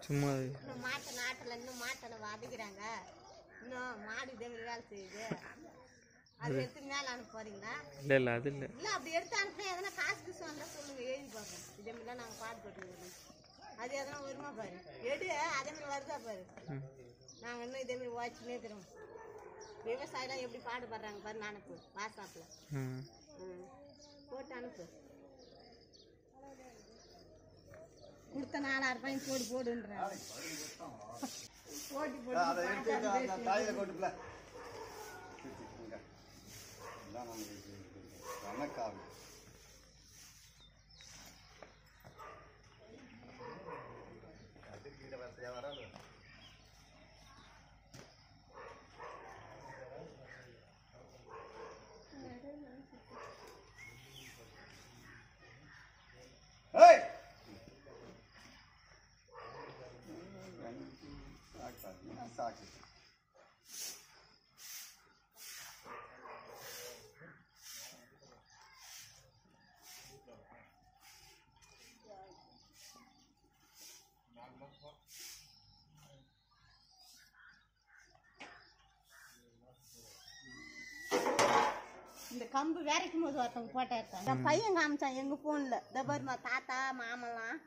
சும்மா இன்னும் மாட்டை நாட்டில் இன்னும் மாட்டை வாதிக்கிறாங்க. இன்னும் மாடு இதே மாதிரி வேலை செய்யுது. அது எடுத்து மேலே அனுப்ப போறீங்களா? இல்லை அது இல்லை இல்லை அப்படி எடுத்து அனுப்பினா எதனா காசு வந்தால் சொல்லுங்க, எழுதி பார்ப்போம். இதே மாதிரிலாம் நாங்கள் பாட்டு போட்டுருக்கோம். அது எதனா வருமா பாரு, எடு அதே மாதிரி வருதா பாரு. நாங்கள் இன்னும் இதே மாதிரி வாட்சினே இருக்கிறோம். விவசாயம்லாம் எப்படி பாடுபடுறாங்க பாரு. அனுப்பு வாட்ஸ்அப்பில் போட்டு அனுப்பு. கொடுத்த 4000 ரூபாய் போடுன்றாங்க. போட்டி போட்டு இந்த கம்பு வேறைக்கும் போது ஒருத்தவங்க போட்டா இருக்காங்க. என் பையன் காமிச்சான் எங்க போன்ல. தபர்மா தாத்தா மாமெல்லாம்